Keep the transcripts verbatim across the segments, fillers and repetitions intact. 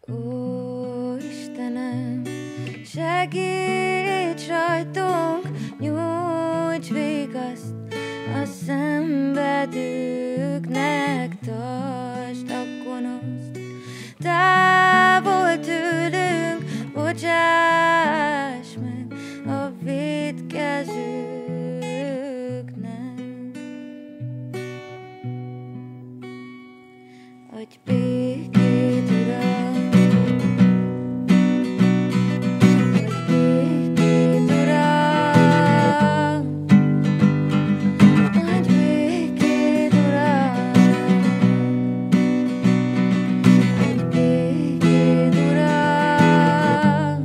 Ó, Istenem, segíts rajtunk, nyújts vigaszt a szenvedőknek, tartsd a gonoszt távol tőlünk, bocsáss meg a vétkezőknek. Adj békét, Uram, adj békét, Uram, adj békét, Uram, adj békét, Uram.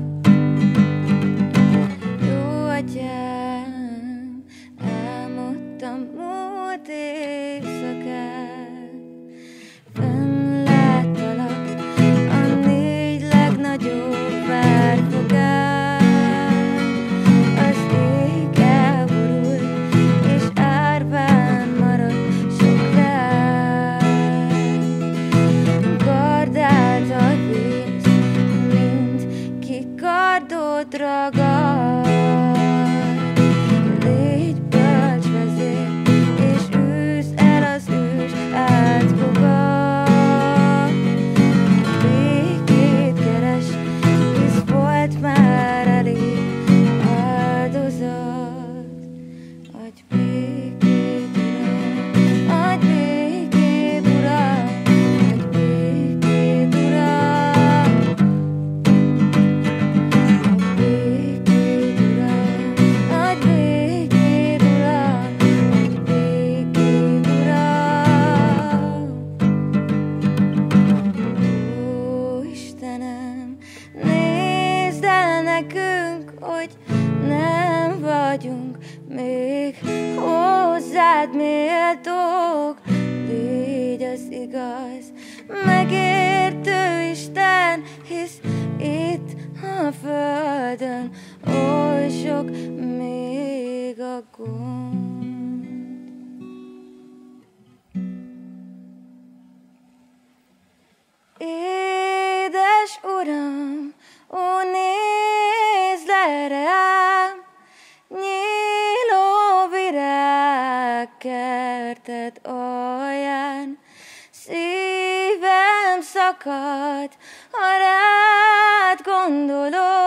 Jó Atyám, álmodtam múlt éjszakát, fenn láttalak a négy legnagyobb várfogán. Az ég elborult, és árván maradt sok leány. Gardáltad vész, mint ki kardot ragad. Légy bölcs vezér, és űzd el az ős átfogat. Békét keres, hisz volt már elég áldozat. Adj békét, Uram, adj békét, Uram, adj békét, Uram, adj békét, Uram, adj békét, Uram, adj békét, Uram. Ó, Istenem, nézd el nekünk, hogy nem vagyunk még hozzád méltók. Légy az igaz, megértő Isten, hisz itt a földön oly sok még a gond. Édes Uram, ó, nézd le rám, nyíló virágkerted alján. Szívem szakad, ha rád gondolok.